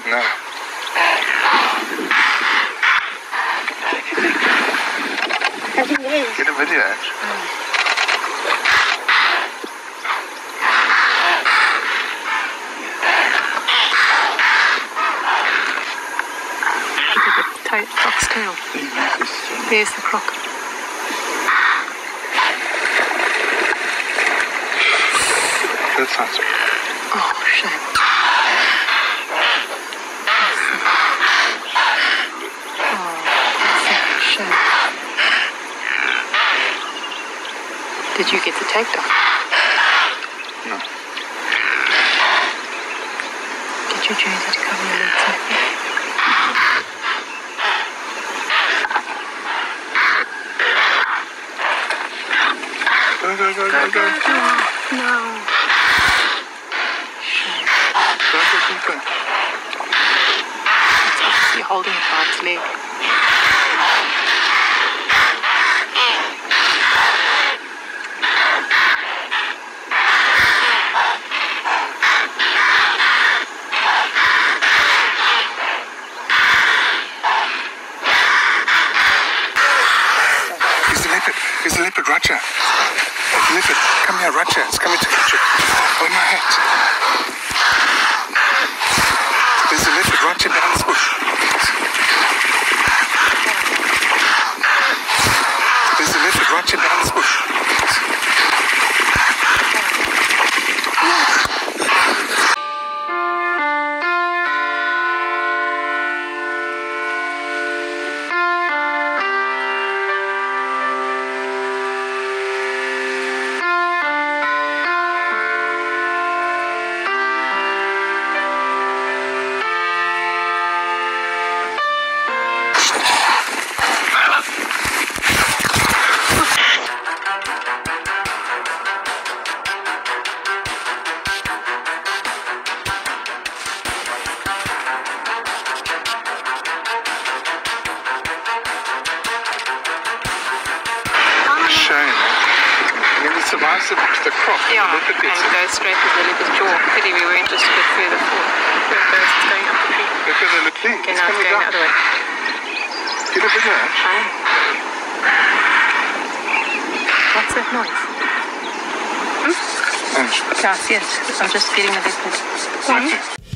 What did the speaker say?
No. I think it is. Get a video out. Look at the croc's tail. There's the croc. That sounds. Oh, shame. Did you get the takedown? No. Get your jersey to cover your legs up. Go. No. Shame. Go. It's obviously holding it by its leg. There's a leopard, Roger. Leopard, come here, Roger. It's coming to catch you. Oh, my hat. There's a leopard, Roger, down this bush. There's a leopard, Roger, down this bush. Survives the croc. Yeah, Look at and this. it goes straight to the leopard's jaw. Pity we weren't just a bit further forward. There it goes, it's going up the tree. Look at the look there. Okay, now it's going the other way. Get a video. What's that noise? Hmm? Yes, I'm just feeding the leopard.